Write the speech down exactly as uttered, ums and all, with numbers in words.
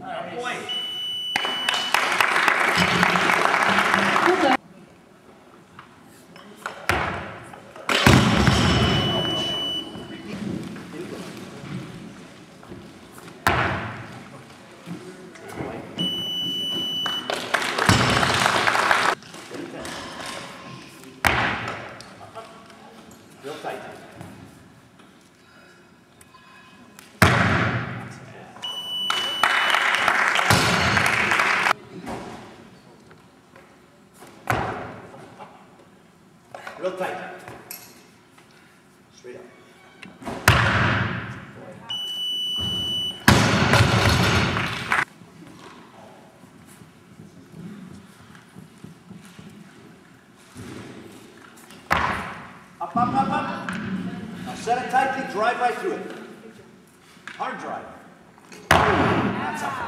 Nice. Point. Real tight. Real tight. Straight up. Up, up, up, up. Now set it tightly, drive right through it. Hard drive. That's a